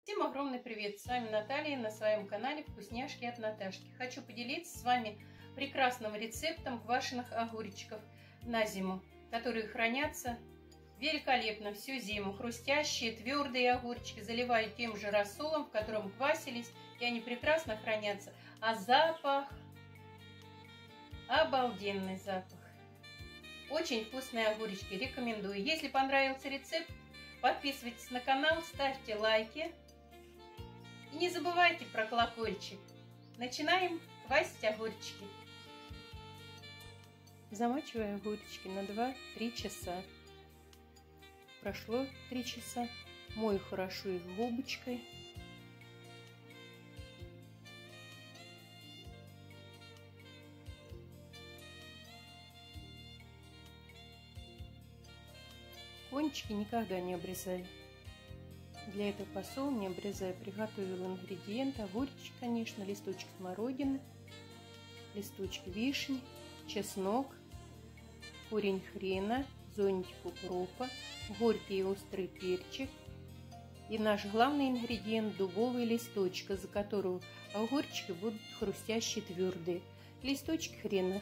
Всем огромный привет! С вами Наталья на своем канале Вкусняшки от Наташки. Хочу поделиться с вами прекрасным рецептом квашеных огурчиков на зиму, которые хранятся великолепно всю зиму. Хрустящие, твердые огурчики заливаю тем же рассолом, в котором квасились, и они прекрасно хранятся. А запах, обалденный запах. Очень вкусные огурчики, рекомендую. Если понравился рецепт, подписывайтесь на канал, ставьте лайки. И не забывайте про колокольчик. Начинаем квасить огурчики. Замачиваю огурчики на 2-3 часа. Прошло 3 часа. Мою хорошо их губочкой. Кончики никогда не обрезаю. Для этого посол не обрезая, приготовила ингредиенты: огурчик, конечно, листочек смородины, листочки вишни, чеснок, корень хрена, зонтик укропа, горький и острый перчик и наш главный ингредиент — дубовый листочек, из-за которого огурчики будут хрустящие, твердые. Листочек хрена.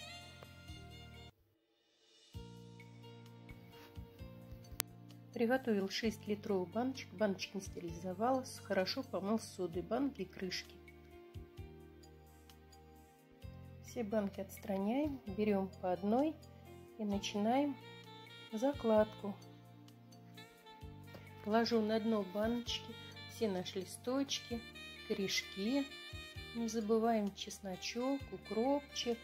Приготовил 6-литровых баночек. Баночки не стерилизовалась. Хорошо помыл содой банки и крышки. Все банки отстраняем. Берем по одной и начинаем закладку. Ложу на дно баночки все наши листочки, корешки. Не забываем чесночок, укропчик.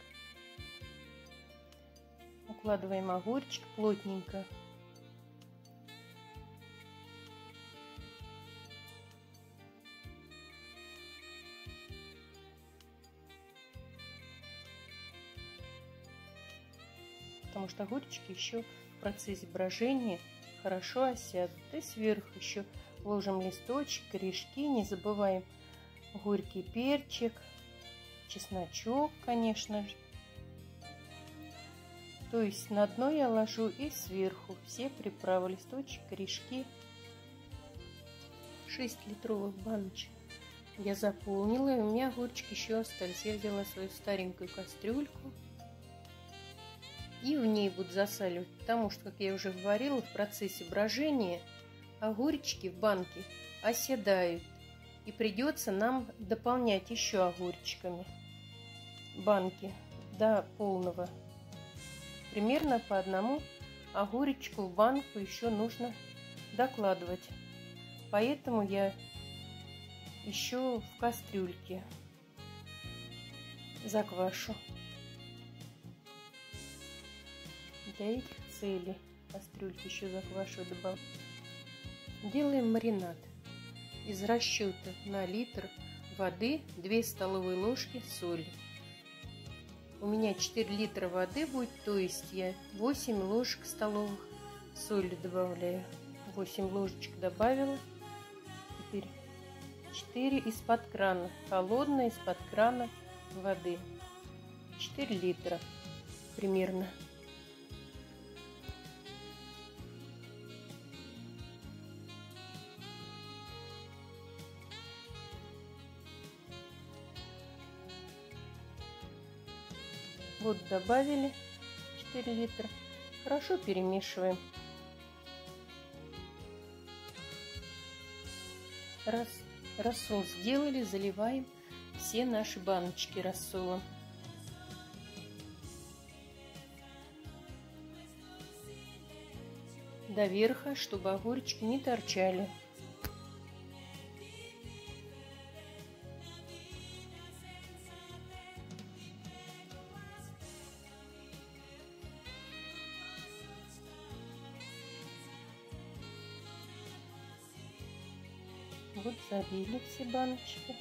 Укладываем огурчик плотненько. Потому что огурчики еще в процессе брожения хорошо осядут. И сверху еще ложим листочек, корешки. Не забываем горький перчик, чесночок, конечно же. То есть на дно я ложу и сверху все приправы: листочек, корешки. 6-литровых баночек я заполнила, и у меня огурчики еще остались. Я взяла свою старенькую кастрюльку и в ней буду засаливать, потому что, как я уже говорила, в процессе брожения огурчики в банке оседают, и придется нам дополнять еще огурчиками банки до полного. Примерно по одному огурчику в банку еще нужно докладывать, поэтому я еще в кастрюльке заквашу. Для этих целей кастрюльки еще заквашу, добавляю. Делаем маринад. Из расчета на литр воды 2 столовые ложки соли. У меня 4 литра воды будет, то есть я 8 ложек столовых соли добавляю. 8 ложечек добавила. Теперь 4 из-под крана, холодной из-под крана воды. 4 литра примерно. Вот добавили 4 литра. Хорошо перемешиваем. Рассол сделали, заливаем все наши баночки рассолом. До верха, чтобы огурчики не торчали. Вот забили все баночки.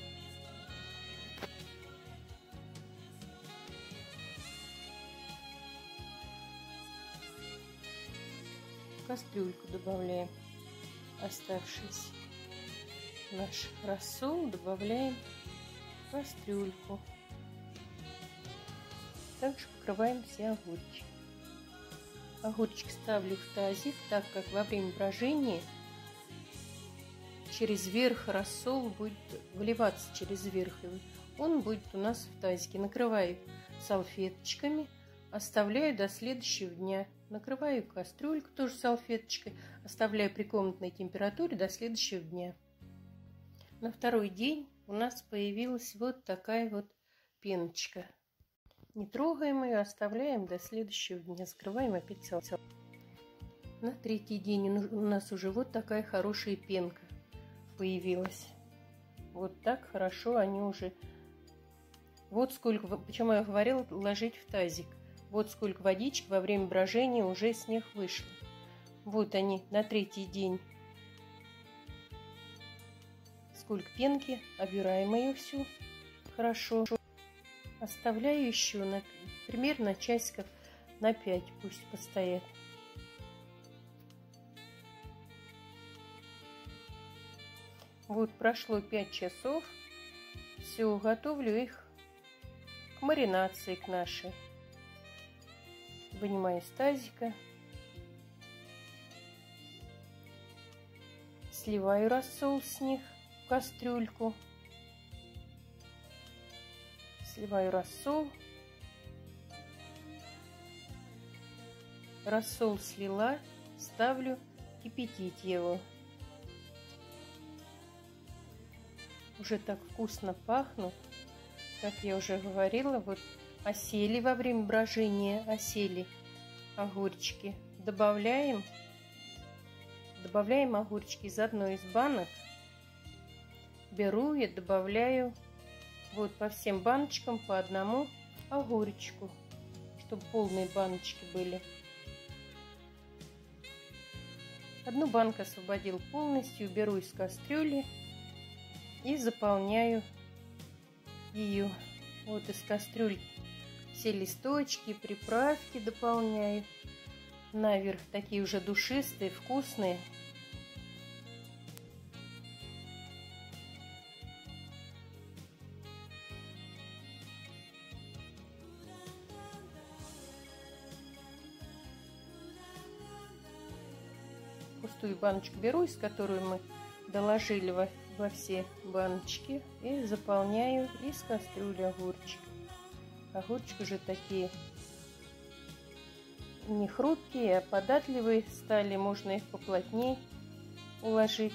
В кастрюльку добавляем оставшийся наш рассол, добавляем в кастрюльку. Также покрываем все огурчики. Огурчик ставлю в тазик, так как во время брожения через верх рассол будет вливаться через верх. Он будет у нас в тазике. Накрываю салфеточками, оставляю до следующего дня. Накрываю кастрюльку тоже салфеточкой, оставляю при комнатной температуре до следующего дня. На второй день у нас появилась вот такая вот пеночка. Не трогаем ее, оставляем до следующего дня. Скрываем опять салфеткой. На третий день у нас уже вот такая хорошая пенка появилась. Вот так хорошо они уже. Вот сколько, почему я говорила, ложить в тазик. Вот сколько водички во время брожения уже с них вышло. Вот они на третий день. Сколько пенки. Обираем ее всю хорошо. Оставляю еще примерно часиков на 5, пусть постоят. Вот прошло 5 часов. Все, готовлю их к маринации к нашей. Вынимаю из тазика. Сливаю рассол с них в кастрюльку. Сливаю рассол. Рассол слила, ставлю кипятить его. Уже так вкусно пахнут, как я уже говорила, вот осели во время брожения, осели огурчики. Добавляем огурчики из одной из банок. Беру и добавляю вот по всем баночкам по одному огурчику, чтобы полные баночки были. Одну банку освободил полностью, беру из кастрюли и заполняю ее. Вот из кастрюли все листочки, приправки дополняю. Наверх такие уже душистые, вкусные. Пустую баночку беру, из которой мы доложили во все баночки, и заполняю из кастрюли огурчик. Огурчики уже такие не хрупкие, а податливые стали, можно их поплотнее уложить.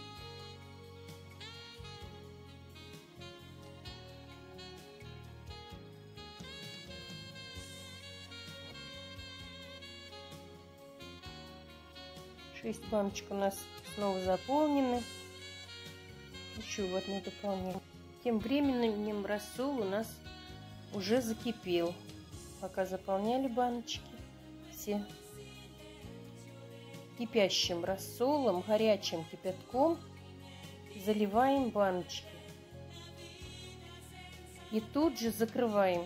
Шесть баночек у нас снова заполнены. Еще в одну дополнение. Тем временем рассол у нас уже закипел. Пока заполняли баночки все. Кипящим рассолом, горячим кипятком заливаем баночки. И тут же закрываем.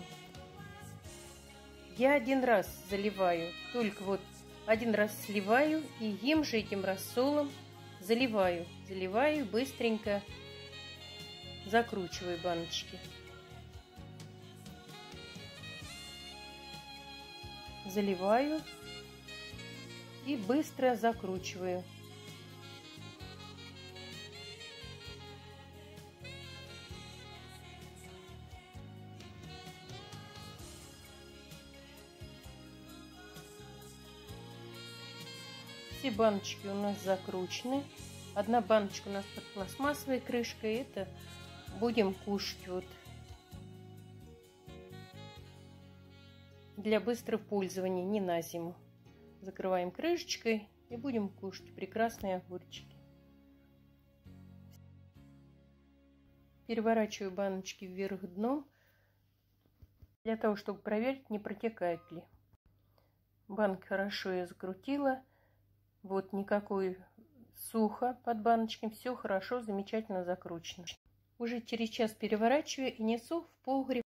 Я один раз заливаю, только вот один раз сливаю и им же этим рассолом заливаю. Заливаю быстренько, закручиваю баночки. Заливаю и быстро закручиваю. Все баночки у нас закручены. Одна баночка у нас под пластмассовой крышкой. Это будем кушать вот для быстрого пользования, не на зиму. Закрываем крышечкой и будем кушать прекрасные огурчики. Переворачиваю баночки вверх дном, для того, чтобы проверить, не протекает ли. Банк хорошо я закрутила. Вот никакой сухо под баночками. Все хорошо, замечательно закручено. Уже через час переворачиваю и несу в погреб.